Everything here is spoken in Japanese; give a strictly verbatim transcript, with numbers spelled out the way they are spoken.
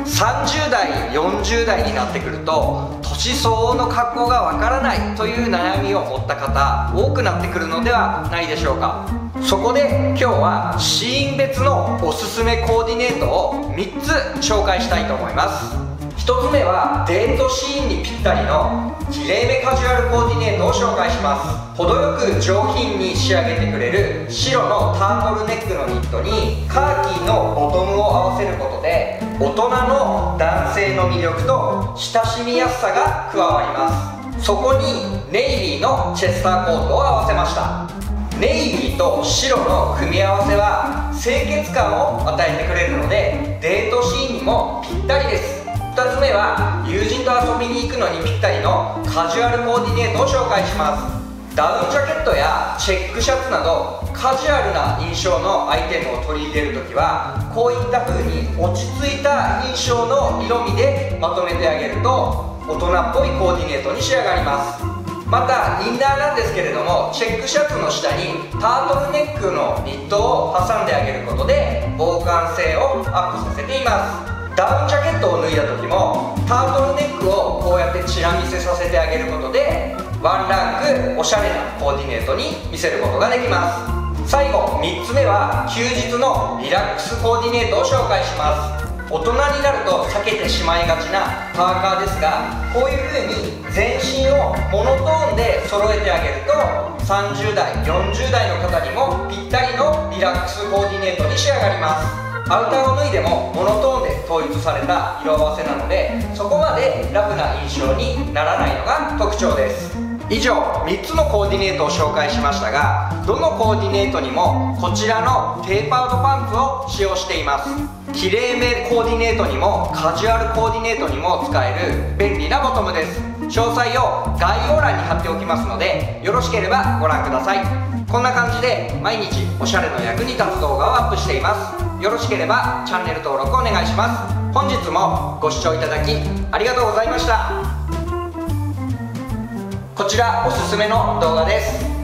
さんじゅうだいよんじゅうだいになってくると年相応の格好がわからないという悩みを持った方多くなってくるのではないでしょうか。そこで今日はシーン別のおすすめコーディネートをみっつ紹介したいと思います。ひとつめはデートシーンにぴったりのきれいめカジュアルコーディネートを紹介します。程よく上品に仕上げてくれる白のタートルネックのニットにカーキのボトムを合わせることで大人の男性の魅力と親しみやすさが加わります。そこにネイビーのチェスターコートを合わせました。ネイビーと白の組み合わせは清潔感を与えてくれるのでデートシーンにもぴったりです。ふたつめは友人と遊びに行くのにぴったりのカジュアルコーディネートを紹介します。ダウンジャケットやチェックシャツなどカジュアルな印象のアイテムを取り入れるときはこういった風に落ち着いた印象の色味でまとめてあげると大人っぽいコーディネートに仕上がります。またインナーなんですけれどもチェックシャツの下にタートルネックのニットを挟んであげることで防寒性をアップさせています。ダウンジャケットを脱いだ時もタートルネックをこうやってチラ見せさせてあげることでワンランクおしゃれなコーディネートに見せることができます。最後みっつめは休日のリラックスコーディネートを紹介します。大人になると避けてしまいがちなパーカーですがこういう風に全身をモノトーンで揃えてあげるとさんじゅうだいよんじゅうだいの方にもぴったりのリラックスコーディネートに仕上がります。アウターを脱いでもモノトーンで統一された色合わせなのでそこまでラフな印象にならないのが特徴です。以上みっつのコーディネートを紹介しましたがどのコーディネートにもこちらのテーパードパンツを使用しています。きれいめコーディネートにもカジュアルコーディネートにも使える便利なボトムです。詳細を概要欄に貼っておきますのでよろしければご覧ください。こんな感じで毎日おしゃれの役に立つ動画をアップしています。よろしければチャンネル登録お願いします。本日もご視聴いただきありがとうございました。こちらおすすめの動画です。